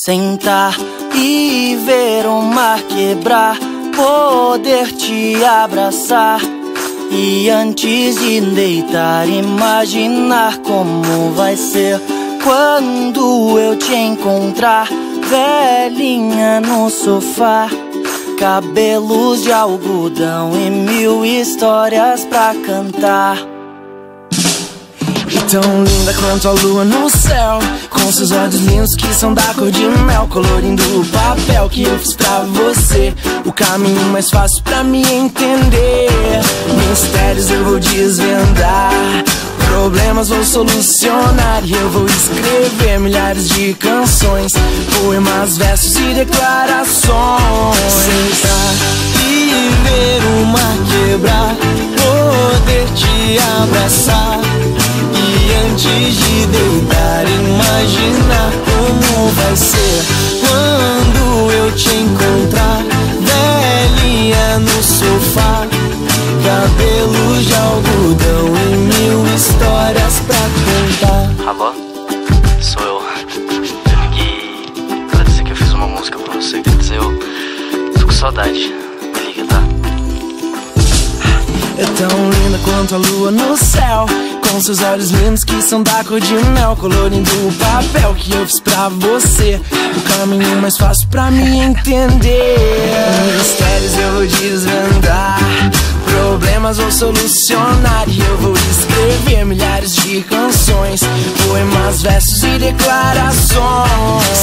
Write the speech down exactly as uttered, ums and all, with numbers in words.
Sentar e ver o mar quebrar, poder te abraçar. E antes de deitar, imaginar como vai ser quando eu te encontrar, velhinha no sofá, cabelos de algodão e mil histórias pra cantar. E tão linda quanto a lua no céu, com seus olhos lindos que são da cor de mel, colorindo o papel que eu fiz pra você, o caminho mais fácil pra me entender. Mistérios eu vou desvendar, problemas vou solucionar, e eu vou escrever milhares de canções, poemas, versos e declarações. Sentar e ver o mar quebrar, poder te abraçar. E antes de deitar, imaginar como vai ser quando eu te encontrar, velhinha no sofá, cabelos de algodão e mil histórias pra contar. Alô? Sou eu. Eu liguei pra dizer que eu fiz uma música pra você. Quer dizer, eu tô com saudade. Me liga, tá? É tão linda quanto a lua no céu, com seus olhos lindos que são da cor de mel, colorindo o papel que eu fiz pra você, o caminho mais fácil pra me entender. Mistérios eu vou desvendar, problemas vou solucionar, e eu vou escrever milhares de canções, poemas, versos e declarações.